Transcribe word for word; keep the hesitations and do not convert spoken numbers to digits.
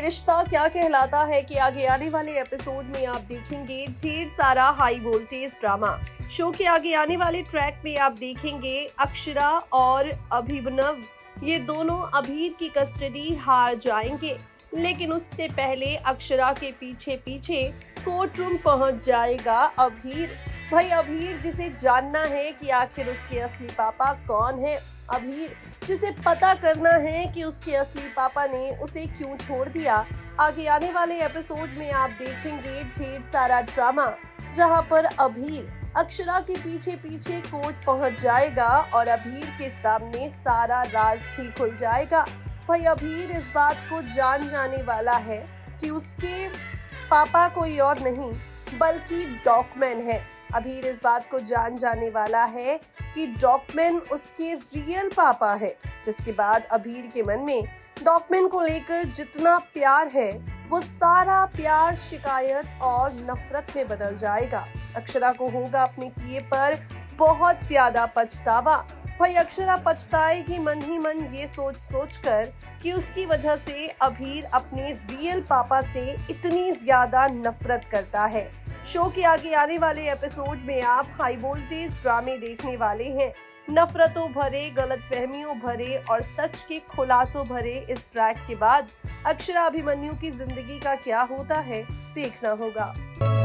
रिश्ता क्या कहलाता है कि आगे आने वाले एपिसोड में आप देखेंगे ढेर सारा हाई वोल्टेज ड्रामा। शो के आगे आने वाले ट्रैक में आप देखेंगे अक्षरा और अभिनव ये दोनों अभीर की कस्टडी हार जाएंगे, लेकिन उससे पहले अक्षरा के पीछे पीछे कोर्ट रूम पहुंच जाएगा अभीर। भाई अभीर जिसे जानना है कि आखिर उसके असली पापा कौन है, अभीर जिसे पता करना है कि उसके असली पापा ने उसे क्यों छोड़ दिया। आगे आने वाले एपिसोड में आप देखेंगे ढेर सारा ड्रामा, जहां पर अभीर अक्षरा के पीछे पीछे कोर्ट पहुंच जाएगा और अभीर के सामने सारा राज भी खुल जाएगा। भाई अभीर इस बात को जान जाने वाला है कि उसके पापा कोई और नहीं बल्कि डॉकमैन है। अभीर इस बात को जान जाने वाला है कि डॉकमैन उसके रियल पापा है, जिसके बाद अभीर के मन में डॉकमैन को लेकर जितना प्यार है वो सारा प्यार शिकायत और नफरत में बदल जाएगा। अक्षरा को होगा अपने किए पर बहुत ज्यादा पछतावा। भाई अक्षरा पछताएगी मन ही मन ये सोच सोच कर कि उसकी वजह से अभीर अपने रियल पापा से इतनी ज्यादा नफरत करता है। शो के आगे आने वाले एपिसोड में आप हाई वोल्टेज ड्रामे देखने वाले हैं। नफरतों भरे, गलतफहमियों भरे और सच के खुलासों भरे इस ट्रैक के बाद अक्षरा अभिमन्यु की जिंदगी का क्या होता है देखना होगा।